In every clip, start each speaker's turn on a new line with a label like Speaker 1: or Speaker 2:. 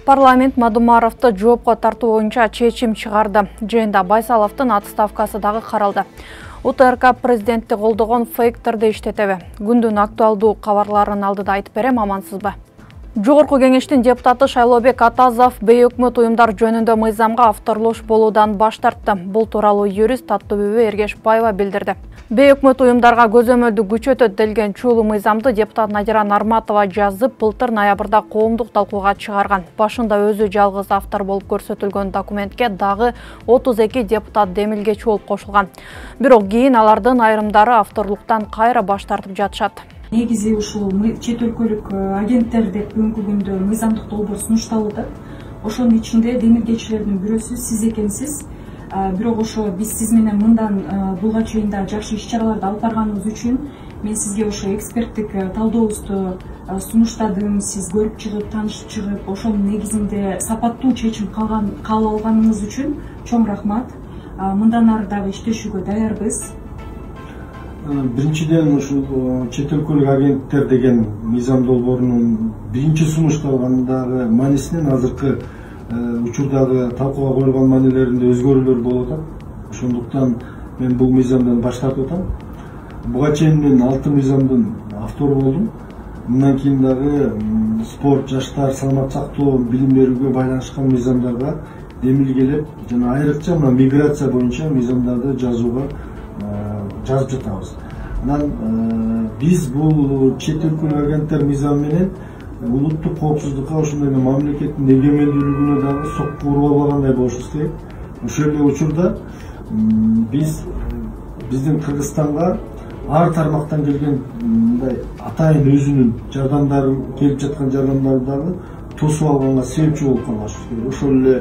Speaker 1: Парламент Мадумаровты жоопко тартуу боюнча чечим чыгарды. Жыйында Байсаловдун отставкасы дагы каралды. УТРК президентти колдогон фейктерди иштетеби? Күндүн актуалдуу кабарларын алдыда айтып берем, амансызбы? Жогорку кеңештин депутаты Шайлообек Атазов бейөкмөт уюмдар жөнүндө мыйзамга авторлош болуудан баш тартты. Бул тууралуу юрист Таттыбүбү Эргешбаева билдирди. Бейөкмөт уюмдарга көзөмөлдү күчөтөт делген чуулуу мыйзамды депутат Надира Нарматова жазып, былтыр ноябрда коомдук талкууга чыгарган. Башында өзү жалгыз автор болуп көрсөтүлгөн документке дагы 32 депутат демилгечи болуп кошулган. Бирок кийин алардын айрымдары авторлуктан кайра баш тартып жатышат.
Speaker 2: Негизи ушул чет өлкөлүк агенттер деп бүгүнкү күндө мыйзамдык долбоор сунушталууда. Ошонун ичинде демилгечилердин бирөөсү сиз экенсиз. Бирок ошо биз сиз менен мындан буга чейин да жакшы иш-чараларды алып барганыбыз үчүн мен сизге ошо эксперттик талдообузду сунуштадым. Сиз көрүп чыгып, таанышып чыгып, ошонун негизинде сапаттуу чечим кабыл алганыңыз үчүн чоң рахмат. Мындан ары дагы иштешүүгө даярбыз.
Speaker 3: Биринчиден ушул чет өлкөлүк агенттер деген мыйзам долбоорунун биринчи сунушталгандагы маанисинен азыркы учурдагы талкууга коюлган маанилеринде өзгөрүүлөр болуп атат. Ошондуктан мен бул мыйзамдан баш тартып атам. Буга чейин мен 6 мыйзамдын автору болдум. Мындан кийин дагы спорт, жаштар, саламат сактоо, билим берүүгө байланышкан мыйзамдарга демилгелеп жана айрыкча миграция боюнча мыйзамдарды жазып жатабыз. Анан биз бул чет өлкөлүк агенттер мыйзамы менен улуттук коопсуздукка, ошондой эле мамлекеттин эгемендүүлүгүнө дагы сокку уруп албагандай болушубуз керек. Ошол эле учурда биздин Кыргызстанга ар тармактан келген мындай атайын өзүнүн жардамдары келип жаткан жардамдарды дагы тосуп алганга себепчи болуп калышыбыз керек. Ошол эле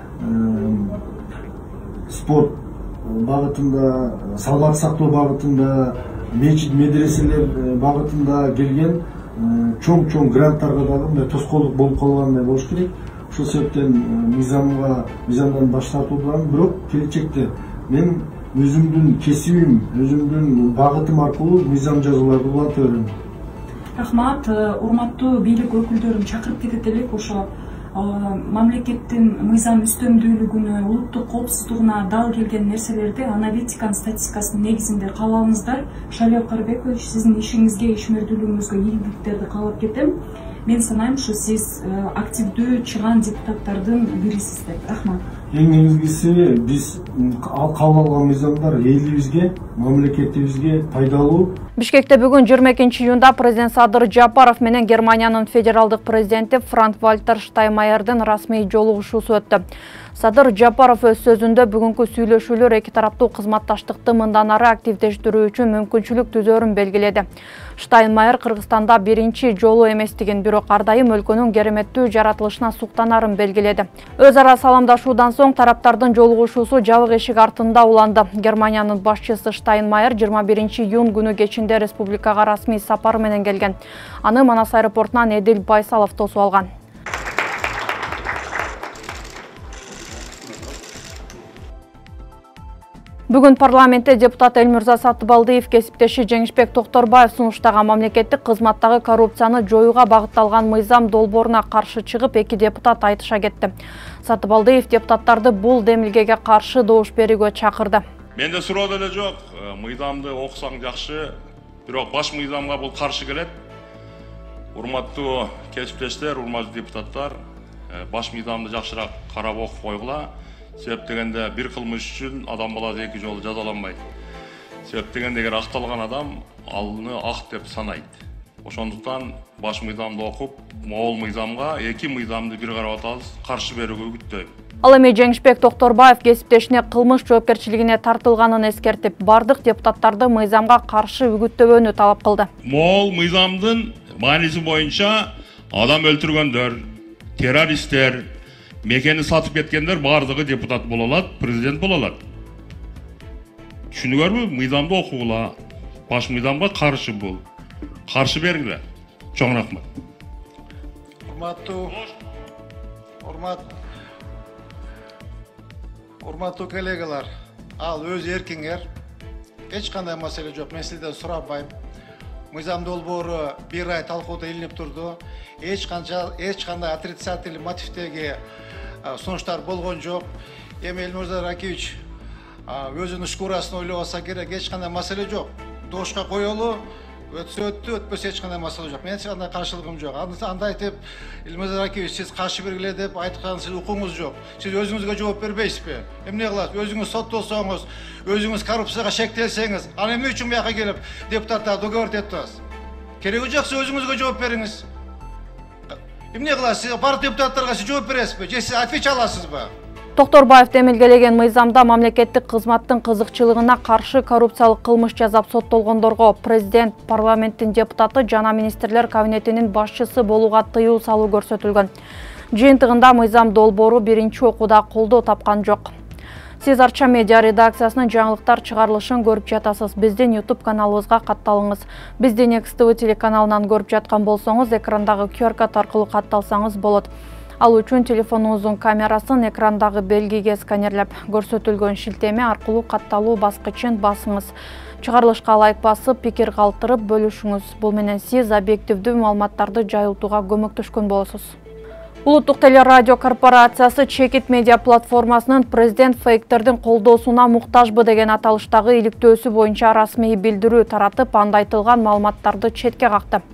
Speaker 3: спорт багытында, саламат сактоо багытында, мечит медреселер багытында келген чоң гранттарга дагы мындай тоскоолдук болуп калгандай болуш керек. Ошол себептен мыйзамдан баш тартуудан, бирок келечекте мен өзүмдүн кесибим, өзүмдүн багытым аркылуу мыйзам жазууларды уланта берем.
Speaker 2: Рахмат, урматтуу бийлик өкүлдөрүн чакырып кетет элек. Ошо мамлекеттин мыйзам үстөмдүүлүгүнө, улуттук коопсуздугуна дал келген нерселерди аналитиканын статистикасынын негизинде кабыл алыңыздар. Шайлообек Карбекович, сиздин ишиңизге, ишмердүүлүгүңүзгө ийгиликтерди каалап кетем. Мен санайм, ушу сиз активдүү чыган депутаттардын бирисиз деп. Рахмат.
Speaker 3: Эң негизгиси биз кабыл алган мыйзамдар элибизге, мамлекетибизге пайдалуу.
Speaker 1: Бишкекте бүгүн 22 июнда президент Садыр Жапаров менен Германиянын федералдык президенти Франк-Вальтер Штайнмайердин расмий жолугушуусу өттү. Садыр Жапаров өз сөзүндө бүгүнкү сүйлөшүүлөр эки тараптуу кызматташтыкты мындан ары активдештирүү үчүн мүмкүнчүлүк түзөрүн белгиледи. Штайнмайер Кыргызстанда биринчи жолу эместигин, бирок ар дайым өлкөнүн кереметтүү жаратылышына суктанарын белгиледи. Өз ара саламдашуудан соң тараптардын жолугушуусу жабык эшик артында уланды. Германиянын башчысы Штайнмайер 21 июнь күнү кечинде республикага расмий сапар менен келген. Аны Манас аэропортунан Эдил Байсалов тосуп алган. Бүгүн парламентте депутат Элмирза Сатыбалдиев кесиптеши Жеңишбек Токторбаев сунуштаган мамлекеттик кызматтагы коррупцияны жоюуга багытталган мыйзам долбооруна каршы чыгып, эки депутат айтыша кетти. Сатыбалдиев депутаттарды бул демилгеге каршы добуш берүүгө чакырды.
Speaker 4: Менде суроо деле жок, мыйзамды окусаң жакшы, бирок баш мыйзамга бул каршы келет. Урматтуу кесиптештер, урматтуу депутаттар, баш мыйзамды жакшыраак карап окуп койгула. Себеп дегенде бир кылмыш үчүн адам баласы эки жолу жазаланбайт. Себеп дегенде эгер акталган адам аны ак деп санайт. Ошондуктан баш мыйзамды окуп, могул мыйзамга эки мыйзамды бир карап атабыз, каршы берүүгө үгүттөйм.
Speaker 1: Ал эми Жеңишбек Токторбаев кесиптешине кылмыш жоопкерчилигине тартылганын эскертип, бардык депутаттарды мыйзамга каршы үгүттөбөнү талап кылды.
Speaker 4: Могул мыйзамдын мааниси боюнча адам өлтүргөндөр, террористтер, мекени сатып кеткендер бардыгы депутат боло алат, президент боло алат. Түшүнүңөрбү? Мыйзамды окугула. Баш мыйзамга каршы бул. Каршы бергиле. Чоң рахмат.
Speaker 5: Урматтуу коллегалар, ал өз эркиңер. Эч кандай маселе жок, мен сизден сурабайм. мыйзам долбоору бир ай талкууда илинип турду. Эч кандай отрицательный мотивдеги сунуштар болгон жок. Эми Элмирза Ракиевич өзүнүн шкурасын ойлобаса керек, эч кандай маселе жок. Дошко коелу, өтсө өтпөсө эч кандай маселе жок. Мен эч кандай каршылыгым жок. Анда айтып, Элмирза Ракиевич сиз каршы бергиле деп айткан сиз укуңуз жок. Сиз өзүңүзгө жооп бербейсизби? Эмне кыласыз? Өзүңүз соттолсоңуз, өзүңүз коррупцияга шектелсеңиз, аны эмне үчүн буяка келип депутаттарды договорить этип атасыз? Кереги жок, сиз өзүңүзгө жооп бериңиз. Эмне кыласыз? Сиз бар депутаттарга сиз жооп бересизби? Же сиз ответ аласызбы?
Speaker 1: Токторбаев демилгелеген мыйзамда мамлекеттик кызматтын кызыкчылыгына каршы коррупциялык кылмыш жасап соттолгондорго президент, парламенттин депутаты жана министрлер кабинетинин башчысы болууга тыюу салуу көрсөтүлгөн. Жыйынтыгында мыйзам долбоору биринчи окууда колдоо тапкан жок. Сиз Арча медиа редакциясынын жаңылыктар чыгарылышын көрүп жатасыз. Биздин YouTube каналыбызга катталыңыз. Бизди Next TV телеканалынан көрүп жаткан болсоңуз, экрандагы QR код аркылуу катталсаңыз болот. Ал үчүн телефонуңуздун камерасын экрандагы белгиге сканерлеп, көрсөтүлгөн шилтеме аркылуу катталуу баскычын басыңыз. Чыгарылышка лайк басып, пикир калтырып бөлүшүңүз. Бул менен сиз объективдүү маалыматтарды жайылтууга көмөктөшкөн болосуз. Улуттук телерадио корпорациясы Чекит медиа платформасынын президент фейктердин колдоосуна муктажбы деген аталыштагы иликтөөсү боюнча расмий билдирүү таратып, анда айтылган маалыматтарды четке какты.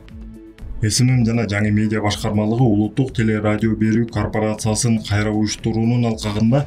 Speaker 6: СММ жана жаңы медиа башкармалыгы улуттук телерадио берүү корпорациясын кайра уюштуруунун алкагында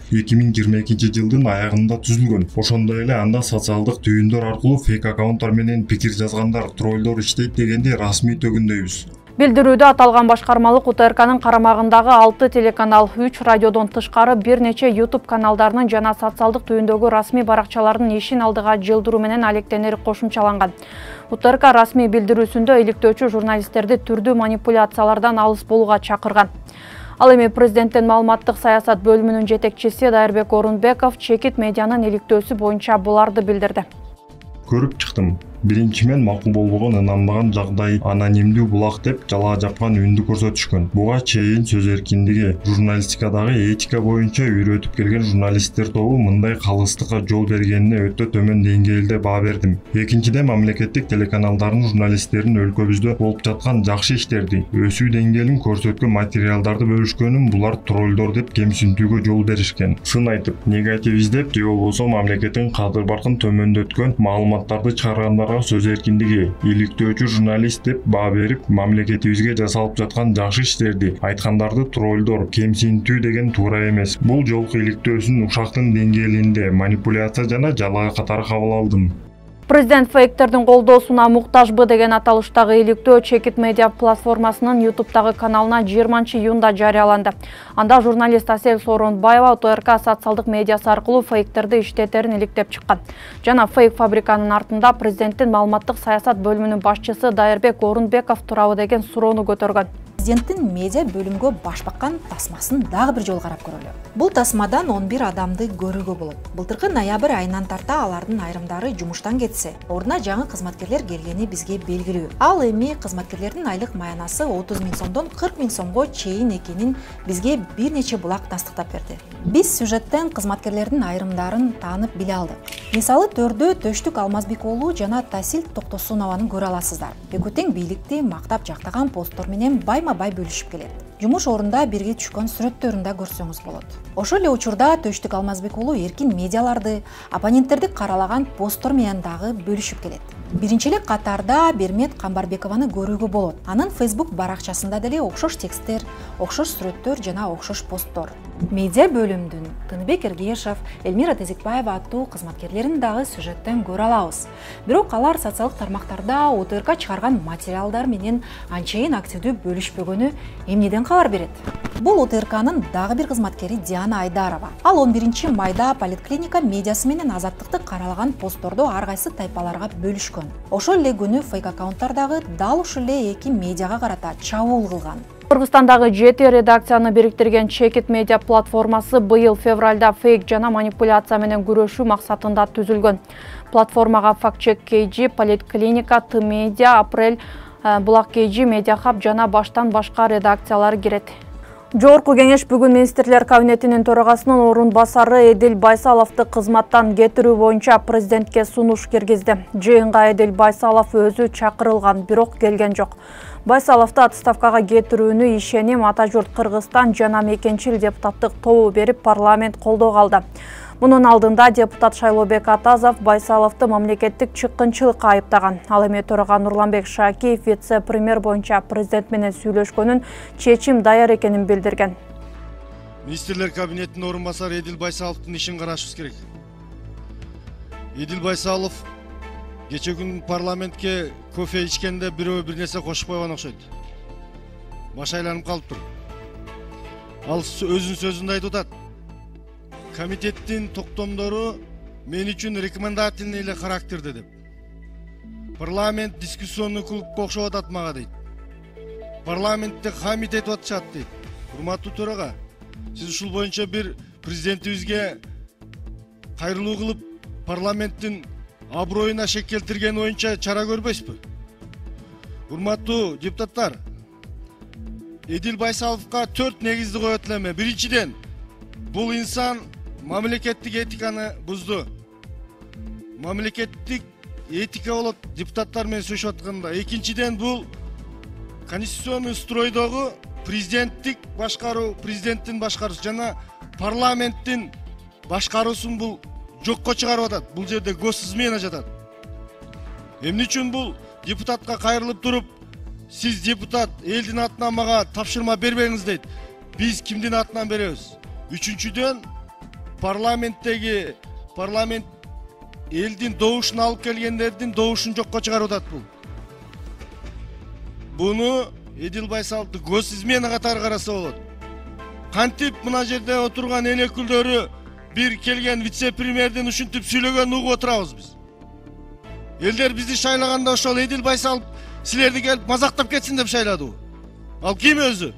Speaker 6: 2022 жылдын аягында түзүлгөн. Ошондой эле анда социалдык түйүндөр аркылуу фейк аккаунттар менен пикир жазгандар, троллдор иштейт дегенди расмий төгүндөйбүз.
Speaker 1: Билдирүүдө аталган башкармалык УТРКнын карамагындагы 6 телеканал, 3 радиодон тышкары бир нече YouTube каналдарынын жана социалдык түйүндөгү расмий баракчалардын ишин алдыга жылдыруу менен алектенери кошумчаланган. УТРК расмий билдирүүсүндө иликтөөчү журналисттерди түрдүү манипуляциялардан алыс болууга чакырган. Ал эми президенттин маалыматтык саясат бөлүмүнүн жетекчиси Дайырбек Орунбеков Чекит медианын иликтөөсү боюнча буларды билдирди.
Speaker 6: Көрүп чыктым. Биринчи мен макул болбогон, ынанбаган жагдай анонимдүү булак деп жалаа жапкан үндү көрсөтүшкөн. Буга чейин сөз эркиндиги, журналистикадагы этика боюнча үйрөтүп келген журналисттер тобу мындай калыстыкка жол бергенине өтө төмөн деңгээлде баа бердим. Экинчиден, мамлекеттик телеканалдардын журналисттерин өлкөбүздө болуп жаткан жакшы иштерди, өсүү деңгээлин көрсөткөн материалдарды бөлүшкөнүн булар троллдор деп кемсинтүүгө жол беришкен. Сын айтып, негатив издеп же болбосо мамлекеттин кадыр баркын төмөндөткөн маалыматтарды чыгаргандар сөз эркиндиги, иликтөөчү журналист деп баа берип, мамлекетибизге жасалып жаткан жакшы иштерди айткандарды троллдор, кемсинтүү деген туура эмес. Бул жолку иликтөөсүн ушактын деңгээлинде манипуляция жана жалаа катары кабыл алдым.
Speaker 1: Президент фейктердин колдоосуна муктажбы деген аталыштагы иликтөө Чекит медиа платформасынын YouTube'дагы каналына 20 июнда жарыяланды. Анда журналист Асель Сооронбаева УТРК социалдык медиасы аркылуу фейктерди иштетерин иликтеп чыккан. Жана фейк фабриканын артында президенттин маалыматтык саясат бөлүмүнүн башчысы Дайырбек Орунбеков турабы деген суроону көтөргөн.
Speaker 7: Президенттин медиа бөлүмгө баш баккан тасмасын дагы бир жолу карап көрөлү. Бул тасмадан 11 адамды көрүүгө болот. Былтыркы ноябрь айынан тарта алардын айрымдары жумуштан кетсе, ордуна жаңы кызматкерлер келгени бизге белгилүү. Ал эми кызматкерлердин айлык маянасы 30 000 сомдон 40 000 сомго чейин экенин бизге бир нече булак тастыктап берди. Биз сюжеттен кызматкерлердин айрымдарын таанып биле алдык. Мисалы төрдө Төштүк Алмазбек уулу жана Тасил Токтосунованы көрө аласыздар. Экөө тең бийликти мактап жактаган посттор менен бай бөлүшүп келет. Жумуш орунда бирге түшкөн сүрөттөрүн да көрсөңүз болот. Ошол эле учурда Төштүк Алмазбек уулу эркин медиаларды, оппоненттерди каралаган посттор менен дагы бөлүшүп келет. Биринчи эле катарда Бермет Камбарбекованы көрүүгө болот. Анын Facebook баракчасында деле окшош тексттер, окшош сүрөттөр жана окшош посттор. Медиа бөлүмдүн Тыныбек Эргешев, Элмира Тезекбаева аттуу кызматкерлерин дагы сюжеттен көрө алабыз. Бирок алар социалдык тармактарда УТРК чыгарган материалдар менен анчейин активдүү бөлүшпөгөнү эмнеден кабар берет? Бул УТРКнын дагы бир кызматкери Диана Айдарова. Ал 11 майда поликлиника медиасы менен азаттыкты каралаган постторду ар кайсы тайпаларга бөлүшкөн. Ошол эле күнү фейк аккаунттардагы дал ушул эле эки медиага карата чабуул кылган.
Speaker 1: Кыргызстандагы 7 редакцияны бириктирген Чекит медиа платформасы быйыл февралда фейк жана манипуляция менен күрөшүү максатында түзүлгөн. Платформага Фактчек KG, Поликлиника, Т-медиа, Апрель, Булак KG, Медиахаб жана баштан башка редакциялар кирет. Жогорку кеңеш бүгүн министрлер кабинетинин төрагасынын орун басары Эдил Байсаловду кызматтан кетирүү боюнча президентке сунуш киргизди. Жыйынга Эдил Байсалов өзү чакырылган, бирок келген жок. Байсаловду отставкага кетирүүнү ишеним Ата журт Кыргызстан жана Мекенчил депутаттык тобу берип парламент колдоого алды. Мунун алдында депутат Шайлообек Атазов Байсаловду мамлекеттик чыккынчылыкка айыптаган. Ал эми төрага Нурланбек Шакиев вице-премьер боюнча президент менен сүйлөшкөнүн, чечим даяр экенин билдирген.
Speaker 8: Министрлер кабинетинин орун басары Эдил Байсаловдун ишин карашыбыз керек. Эдил Байсалов кече күн парламентке кофе ичкенде бирөө бир нерсе кошуп койгон окшойт. Баш айланып калыптыр. Ал өзүнүн сөзүндө айтып атат. Комитеттин токтомдору мен үчүн рекомендательный эле характерде деп. Парламент дискуссионный клубка окшоп атат мага дейт. Парламентте хамит этип атышат дейт. Урматтуу төрага, сиз ушул боюнча бир президентибизге кайрылуу кылып, парламенттин аброюна шек келтирген боюнча чара көрбөйсүзбү? Урматтуу депутаттар, Эдил Байсаловго 4 негизди коет элем. Биринчиден, бул инсан мамлекеттик этиканы бузду. Мамлекеттик этика болот депутаттар менен сүйлөшүп атканда. Экинчиден, бул конституционный стройдогу президенттик башкаруу, президенттин башкаруусу жана парламенттин башкаруусун бул жокко чыгарып атат. Бул жерде госизмена жатат. Эмне үчүн бул депутатка кайрылып туруп, сиз депутат элдин атынан мага тапшырма бербеңиз дейт. Биз кимдин атынан беребиз? Үчүнчүдөн, парламент элдин добушун алып келгендердин добушун жокко чыгарып атат бул. Буну Эдил Байсаловду госизмена катары караса болот. Кантип мына жерде отурган эл өкүлдөрү бир келген вице-премьердин ушинтип сүйлөгөнүн угуп отурабыз биз. Элдер бизди шайлаганда ошол Эдил Байсалов силерди келип мазактап кетсин деп шайладыбы? Ал ким өзү?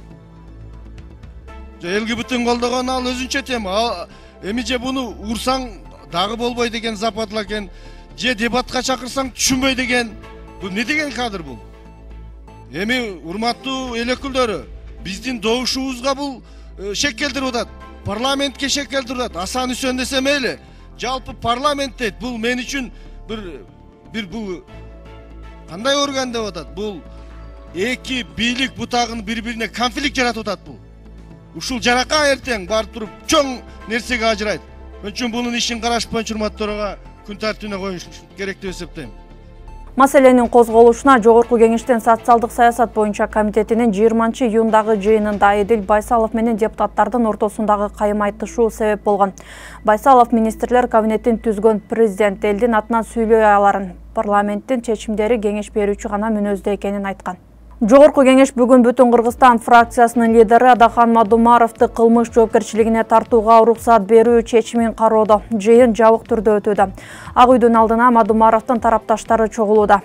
Speaker 8: ЛГБТ колдогон ал өзүнчө тема. Эми же буну урсаң дагы болбой деген западла экен, же дебатка чакырсаң түшүнбөй деген. Бул не деген кадр бул? Эми урматтуу эл өкүлдөрү, биздин добушубузга бул шек келтирип атат. Парламентке шек келтирип атат. Асан Үсөн десе мейли. Жалпы парламент дейт. Бул мен үчүн бир бул кандай орган деп атат? Бул эки бийлик бутагын бири-бирине конфликт жаратып атат бул. Ушул жарака эртең барып туруп чоң нерсеге ажырайт. Мен үчүн бунун ишин караш боюнча урматтууларга күн тартибине коюш керек деп эсептейм.
Speaker 1: Маселенин козголушуна Жогорку кеңештин социалдык саясат боюнча комитетинин 20-июндагы жыйынында Эдил Байсалов менен депутаттардын ортосундагы кайым айтышуу себеп болгон. Байсалов министрлер кабинетин түзгөн президент элдин атынан сүйлөй аларын, парламенттин чечимдери кеңеш берүүчү гана мүнөздө экенин айткан. Жогорку кеңеш бүгүн Бүтүн Кыргызстан фракциясынын лидери Адахан Мадумаровду кылмыш жоопкерчилигине тартууга уруксат берүү чечимин кароодо. Жыйын жабык түрдө өтүүдө. Ак үйдүн алдына Мадумаровдун тарапташтары чогулууда.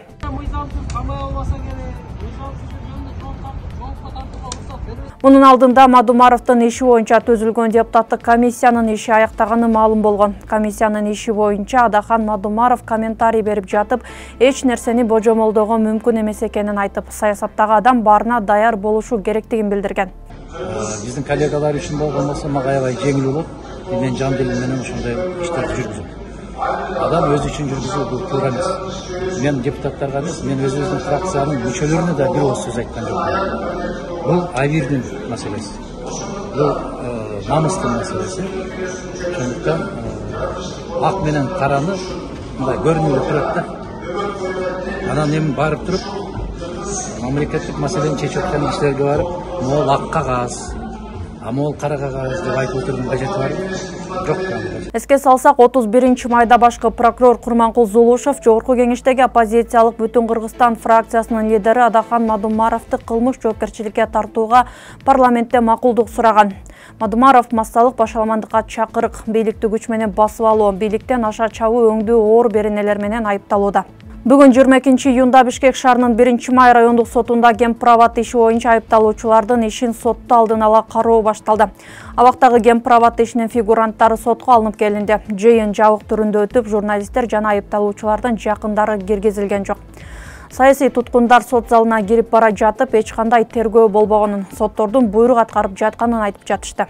Speaker 1: Мунун алдында Мадумаровдун иши боюнча түзүлгөн депутаттык комиссиянын иши аяктаганы маалым болгон. Комиссиянын иши боюнча Адахан Мадумаров комментарий берип жатып, эч нерсени божомолдоого мүмкүн эмес экенин айтып, саясаттагы адам баарына даяр болушу керектигин билдирген.
Speaker 9: Биздин коллегалар үчүн болгондо мага аябай жеңил болот. Мен жан дилим менен ошондой иштерди жүргүзөм. Адам өзү үчүн жүргүзүү бул туура эмес. Мен депутаттарга эмес, мен өзүбүздүн фракциянын мүчөлөрүнө да бир ооз сөз айткан жокмун. Бул абийирдин маселеси. Бул намыстын маселеси. Ошондуктан ак менен караны мындай көрүнүп турат да. Анан эми барып туруп мамлекеттик маселени чечип аткан кишилерге барып, могул ак кагаз, могул кара кагаз деп айтып отурдун кажети барбы? Жок.
Speaker 1: Эске салсак, 31-майда башкы прокурор Курманкул Зулушев Жогорку кеңештеги оппозициялык Бүтүн Кыргызстан фракциясынын лидери Адахан Мадумаровду кылмыш жоопкерчиликке тартууга парламентте макулдук сураган. Мадумаров массалык башаламандыкка чакырык, бийликти күч менен басып алуу, бийликтен аша чабуу өңдүү оор беренелер менен айыпталууда. Бүгүн 22-июнда Бишкек шаарынын 1-май райондук сотунда Гемправат иши боюнча айыпталуучулардын ишин сотто алдын ала кароо башталды. Абактагы Гемправат ишинин фигуранттары сотко алынып келинди. Жыйын жабык түрүндө өтүп, журналисттер жана айыпталуучулардын жакындары киргизилген жок. Саясий туткундар сот залына кирип бара жатып, эч кандай тергөө болбогонун, соттордун буйрук аткарып жатканын айтып жатышты.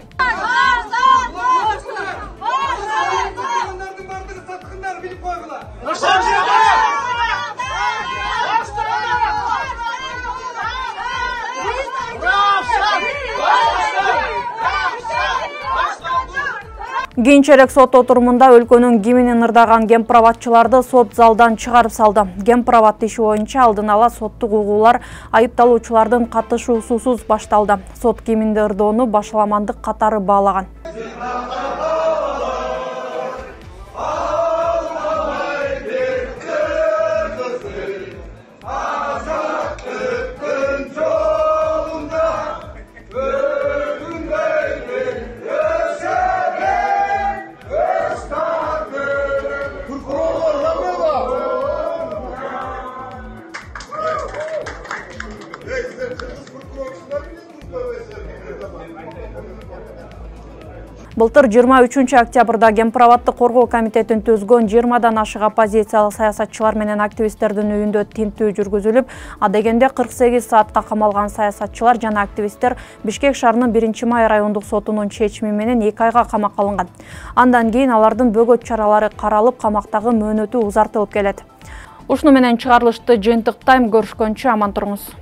Speaker 1: Кийинчерээк сот отурумунда өлкөнүн киминин ырдаган кемпирабатчыларды сот залдан чыгарып салды. Кемпирабат иши боюнча алдын ала соттук угуулар айыпталуучулардын катышуусусуз башталды. Сот киминди ырдоону башаламандык катары баалаган. Былтыр 23 октябрда Кемпирабатты коргоо комитетин түзгөн 20-дан ашык оппозициялык саясатчылар менен активисттердин үйүндө тинтүү жүргүзүлүп, адегенде 48 саатка камалган саясатчылар жана активисттер Бишкек шаарынын 1-май райондук сотунун чечими менен 2 айга камакка алынган. Андан кийин алардын бөгөт чаралары каралып, камактагы мөөнөтү узартылып келет. Ушуну менен чыгарылышты жыйынтыктайм. Көрүшкөнчө аман туруңуз.